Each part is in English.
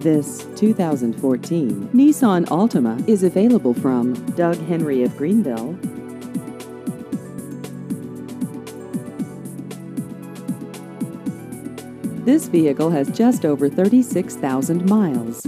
This 2014 Nissan Altima is available from Doug Henry of Greenville. This vehicle has just over 36,000 miles.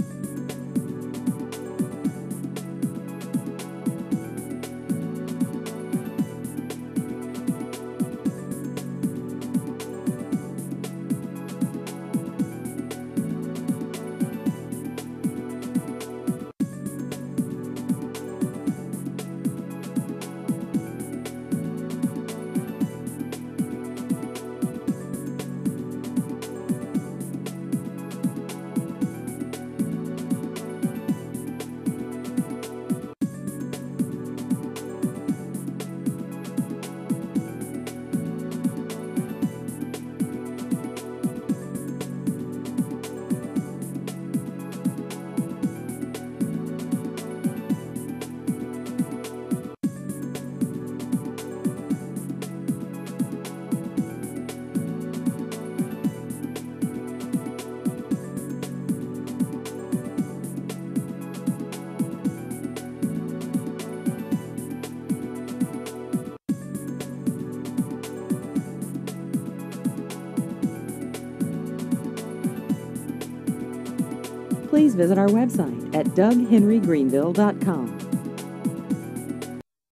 Please visit our website at doughenrygreenville.com.